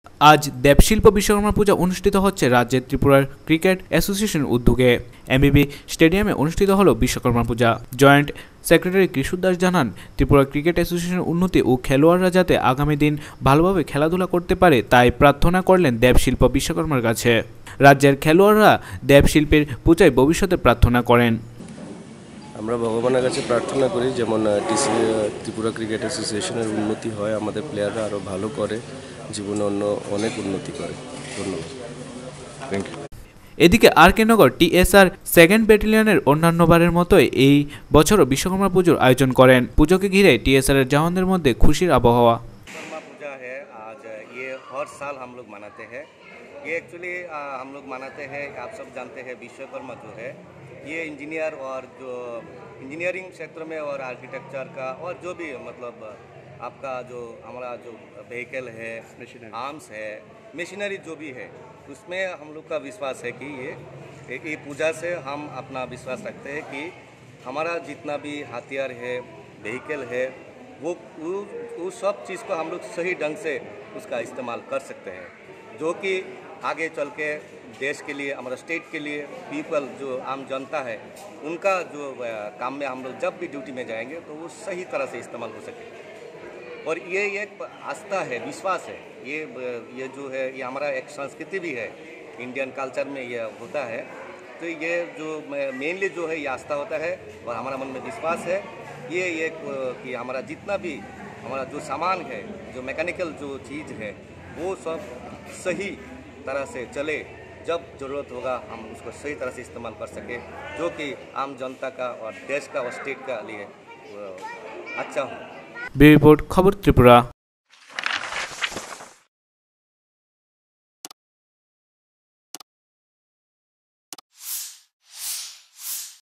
आज देवशिल्प विश्वकर्मा पूजा अनुष्ठित होच्छे राज्य त्रिपुरा क्रिकेट एसोसिएशन उद्योगे एमबीबी स्टेडियमे अनुष्ठित हलो विश्वकर्मा पूजा। जॉइंट सेक्रेटारी किशोर दास जानान त्रिपुरा क्रिकेट एसोसिएशन उन्नति और खेलोयाड़रा जाते आगामी दिन भालोभाबे खेलाधुला करते पारे ताई प्रार्थना करलेन देवशिल्प विश्वकर्मार काछे। राज्येर खेलोयाड़रा देवशिल्पेर पूजाय भविष्यते प्रार्थना करेन। আমরা ভগবানের কাছে প্রার্থনা করি যেমন ত্রিপুরা ক্রিকেট অ্যাসোসিয়েশনের উন্নতি হয়, আমাদের প্লেয়াররা আরও ভালো করে, জীবনে অনেক উন্নতি করে। ধন্যবাদ। Thank you. এদিকে আরকে নগর টিএসআর সেকেন্ড ব্যাটালিয়নের অন্যান্যবারের মতোই এই বছরও বিশ্বকর্মা পুজোর আয়োজন করেন। পুজোকে ঘিরে টিএসআর এর জওয়ানদের মধ্যে খুশির আবহাওয়া। विश्वकर्मा पूजा है आज, ये हर साल हम लोग मनाते हैं। ये एक्चुअली हम लोग मनाते हैं, आप सब जानते हैं विश्वकर्मा जो है ये इंजीनियर और जो इंजीनियरिंग क्षेत्र में और आर्किटेक्चर का और जो भी मतलब आपका जो हमारा जो व्हीकल है, आर्म्स है, मशीनरी जो भी है, उसमें हम लोग का विश्वास है कि ये पूजा से हम अपना विश्वास रखते हैं कि हमारा जितना भी हथियार है, व्हीकल है, वो सब चीज़ को हम लोग सही ढंग से उसका इस्तेमाल कर सकते हैं, जो कि आगे चल के देश के लिए, हमारा स्टेट के लिए, पीपल जो आम जनता है उनका जो काम में हम लोग जब भी ड्यूटी में जाएंगे तो वो सही तरह से इस्तेमाल हो सके। और ये एक आस्था है, विश्वास है, ये जो है ये हमारा एक संस्कृति भी है, इंडियन कल्चर में ये होता है। तो ये जो मेनली जो है ये आस्था होता है और हमारा मन में विश्वास है ये एक कि हमारा जितना भी हमारा जो सामान है, जो मैकेनिकल जो चीज़ है वो सब सही तरह से चले, जब ज़रूरत होगा हम उसको सही तरह से इस्तेमाल कर सके, जो कि आम जनता का और देश का और स्टेट का लिए अच्छा हो। ब्यूरो रिपोर्ट, खबर त्रिपुरा।